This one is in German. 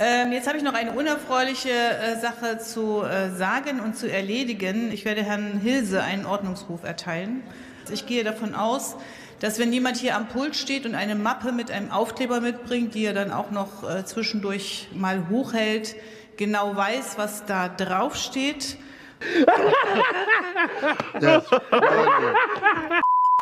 Jetzt habe ich noch eine unerfreuliche Sache zu sagen und zu erledigen. Ich werde Herrn Hilse einen Ordnungsruf erteilen. Ich gehe davon aus, dass wenn jemand hier am Pult steht und eine Mappe mit einem Aufkleber mitbringt, die er dann auch noch zwischendurch mal hochhält, genau weiß, was da drauf steht. Das,